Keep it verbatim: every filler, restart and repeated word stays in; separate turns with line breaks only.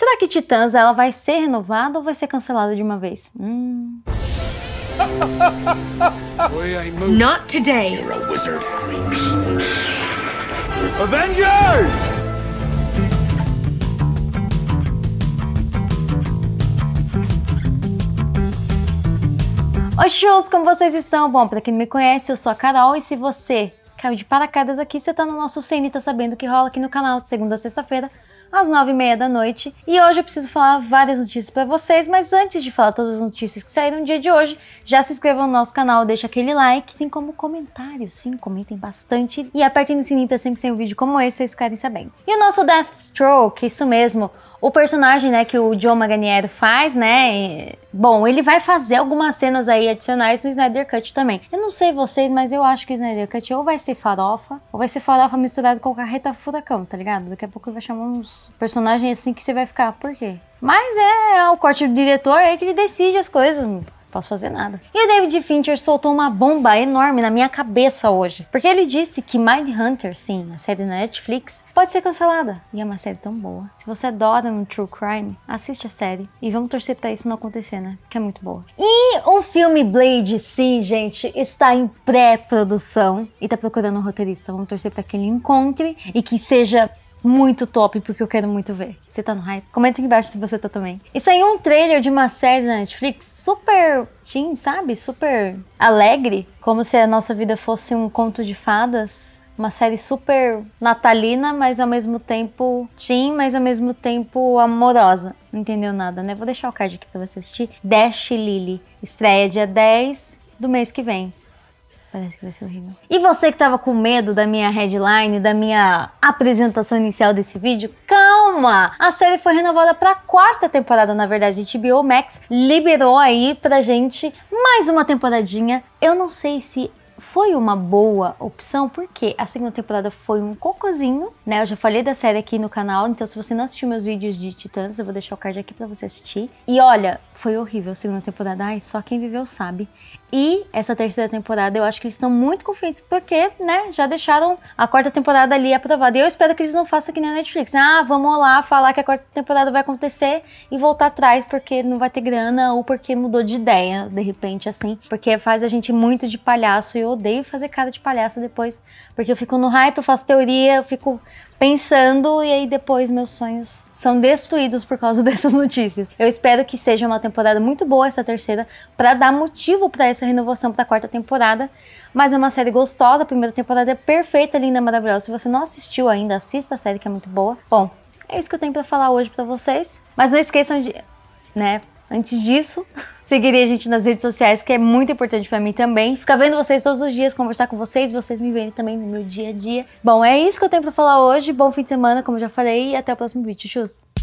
Será que Titãs ela vai ser renovada ou vai ser cancelada de uma vez? Hum...
Not today.
You're a wizard, Avengers!
Oi, shows, como vocês estão? Bom, pra quem não me conhece, eu sou a Carol e se você caiu de paraquedas aqui, você tá no nosso C N Tá Sabendo o que rola aqui no canal de segunda a sexta-feira, às nove e meia da noite. E hoje eu preciso falar várias notícias pra vocês, mas antes de falar todas as notícias que saíram no dia de hoje, já se inscrevam no nosso canal, deixa aquele like, assim como comentários, sim, comentem bastante e apertem no sininho pra sempre que sair um vídeo como esse, vocês ficarem sabendo. E o nosso Deathstroke, isso mesmo, o personagem, né, que o John Magnier faz, né, e, bom, ele vai fazer algumas cenas aí adicionais no Snyder Cut também. Eu não sei vocês, mas eu acho que o Snyder Cut ou vai ser farofa, ou vai ser farofa misturado com carreta furacão, tá ligado? Daqui a pouco ele vai chamar uns personagens assim que você vai ficar, por quê? Mas é o corte do diretor aí que ele decide as coisas. Posso fazer nada. E o David Fincher soltou uma bomba enorme na minha cabeça hoje, porque ele disse que Mindhunter, sim, a série na Netflix, pode ser cancelada. E é uma série tão boa. Se você adora um true crime, assiste a série e vamos torcer pra isso não acontecer, né? Que é muito boa. E o filme Blade, sim, gente, está em pré-produção e tá procurando um roteirista. Vamos torcer pra que ele encontre e que seja muito top, porque eu quero muito ver. Você tá no hype? Comenta aqui embaixo se você tá também. E saiu um trailer de uma série na Netflix super teen, sabe? Super alegre. Como se a nossa vida fosse um conto de fadas. Uma série super natalina, mas ao mesmo tempo teen, mas ao mesmo tempo amorosa. Não entendeu nada, né? Vou deixar o card aqui pra você assistir. Dash Lily. Estreia dia dez do mês que vem. Parece que vai ser horrível. E você que tava com medo da minha headline, da minha apresentação inicial desse vídeo, calma! A série foi renovada pra quarta temporada, na verdade. A H B O Max liberou aí pra gente mais uma temporadinha. Eu não sei se foi uma boa opção, porque a segunda temporada foi um cocôzinho, né? Eu já falei da série aqui no canal, então se você não assistiu meus vídeos de Titãs, eu vou deixar o card aqui pra você assistir. E olha, foi horrível a segunda temporada, ai, só quem viveu sabe. E essa terceira temporada, eu acho que eles estão muito confiantes, porque, né, já deixaram a quarta temporada ali aprovada. E eu espero que eles não façam aqui na Netflix. Ah, vamos lá falar que a quarta temporada vai acontecer e voltar atrás porque não vai ter grana ou porque mudou de ideia, de repente, assim. Porque faz a gente muito de palhaço e eu odeio fazer cara de palhaço depois. Porque eu fico no hype, eu faço teoria, eu fico pensando e aí depois meus sonhos são destruídos por causa dessas notícias. Eu espero que seja uma temporada muito boa essa terceira para dar motivo para essa renovação para a quarta temporada. Mas é uma série gostosa, a primeira temporada é perfeita, linda, maravilhosa. Se você não assistiu ainda, assista a série que é muito boa. Bom, é isso que eu tenho para falar hoje para vocês. Mas não esqueçam de, né, antes disso, seguirem a gente nas redes sociais, que é muito importante pra mim também. Ficar vendo vocês todos os dias, conversar com vocês, vocês me verem também no meu dia a dia. Bom, é isso que eu tenho pra falar hoje. Bom fim de semana, como eu já falei, e até o próximo vídeo. Tchau!